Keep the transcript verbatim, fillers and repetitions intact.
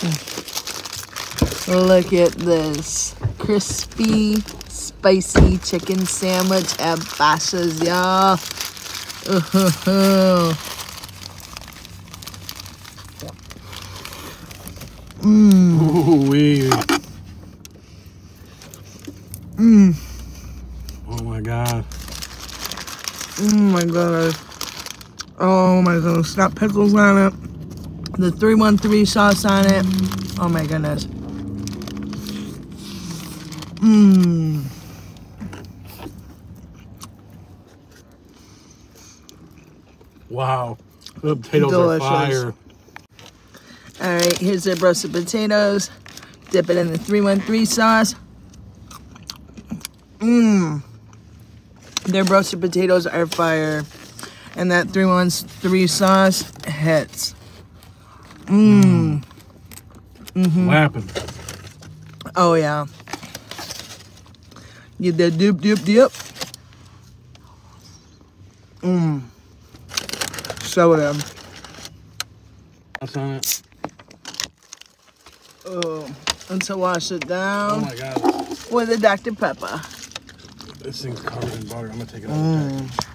Look at this crispy, spicy chicken sandwich at Bashas, y'all. Mmm. Ooh wee. Mmm. Oh my god. Oh my god. Oh my goodness. It's got pickles on it. The three one three sauce on it. Oh my goodness. Mmm. Wow. The potatoes Delicious. are fire. Alright, here's the roasted potatoes. Dip it in the three one three sauce. Mmm. Their roasted potatoes are fire. And that three one three sauce hits. Mmm. Mm-hmm. Lapping. Oh, yeah. Get that dip, dip, dip. Mmm. So good. That's on it. Oh, and to wash it Oh down my god. with a Doctor Pepper. This thing's covered in butter. I'm gonna take it out Mm. of the package.